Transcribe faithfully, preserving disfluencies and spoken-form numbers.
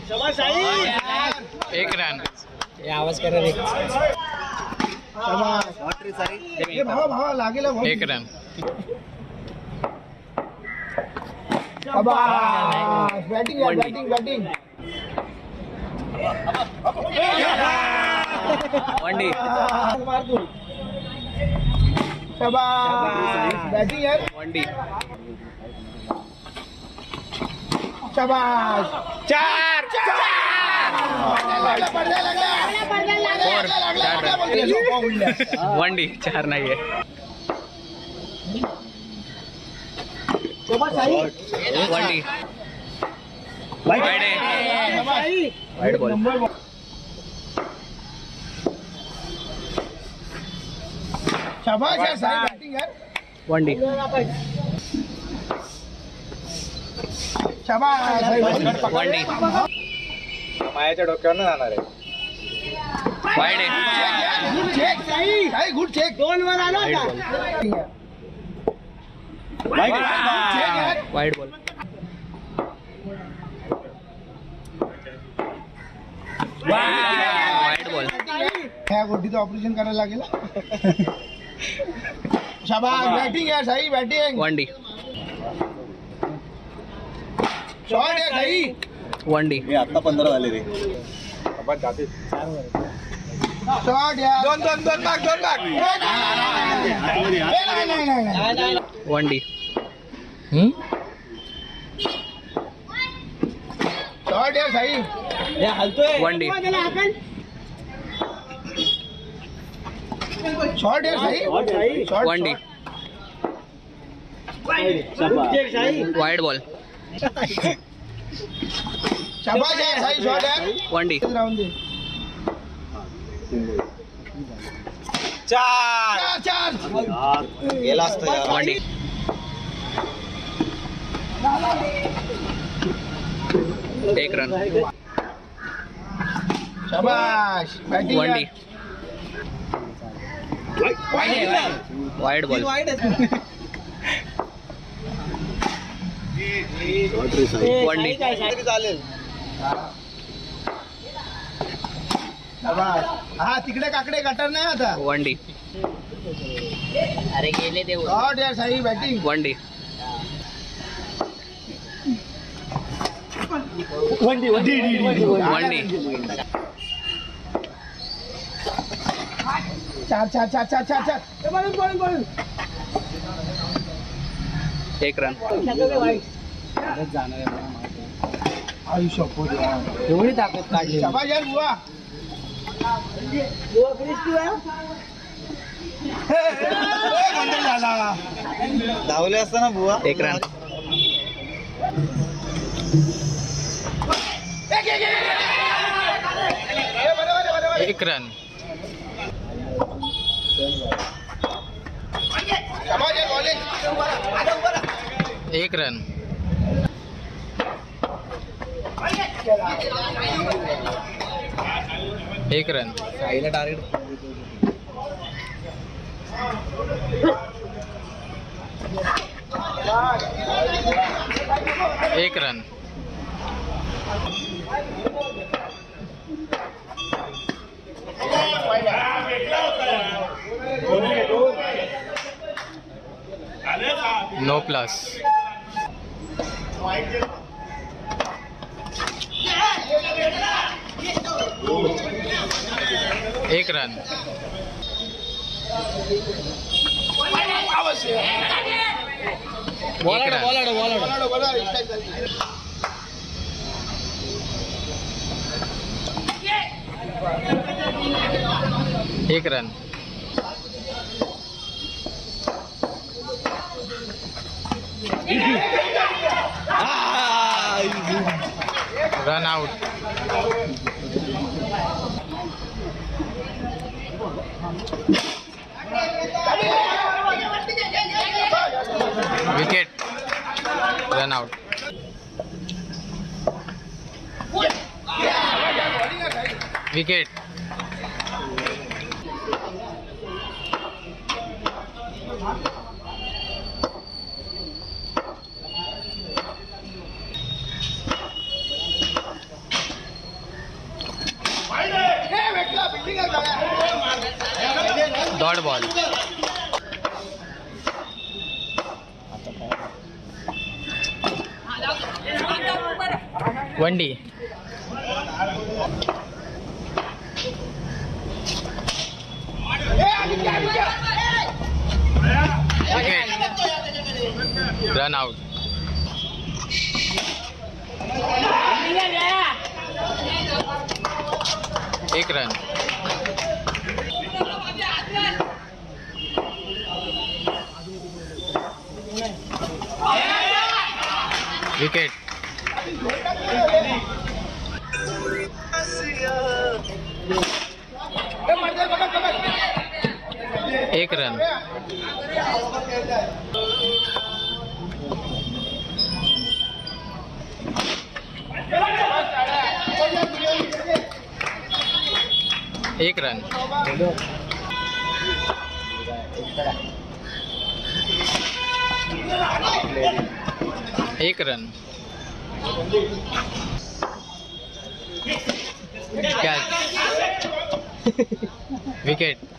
एक रन. ये आवाज कर रहे. एक run. Batting batting batting. One D. शाबाश बैटिंग यार. वनडी. शाबाश. चार. One D. चार नाही आहे. One D. वाईड आहे. Wide ball. शाबाश यार साई बैटिंग यार. One D. शाबाश वन डी. मायाच्या डोक्यावर जाणार आहे. वाईड आहे. Good check Sai. Sai good check. दोन वर आला होता. Wide ball. Wide ball. ह्या गोष्टीचं ऑपरेशन करायला लागेल. शाबाश बॅटिंग यार Sai batting. One D. Shot आहे साई. One D. आता पंधरा झाले रे. शॉट यार. दोन दोन दोन भाग दोन भाग. One D. शॉट यार साई. One D. शॉट यार Sai. One D. Wide ball. शाबाश यार साई. शॉट यार. One D. राहून दे. चार. चार चार. गेला असतं यार. One D. एक रन. शाबाश batting one D. Wide ball. One D. चालेल. शाबाश. हा तिकडे काकडे गटर नाही आता. One D. अरे गेले ते. शॉट यार Sai batting. One D. One D. One D. चार चार चार चार चार चार. एक रन. आयुष्य एवढी ताकद काढली. शाबाश यार बुवा. गोंधळ झाला. धावले असताना बुवा. एक रन. एक रन. शाबाश यार बॉलिंग. एक रन. एक रन. साईला टार्गेट. एक रन. No plus. एक रन. एक रन. एक run. Run out. Wicket. Run out. Wicket. Dot ball. One D. Wicket. Run out. एक रन. विकेट. एक रन. एक रन. एक रन. कैच. विकेट.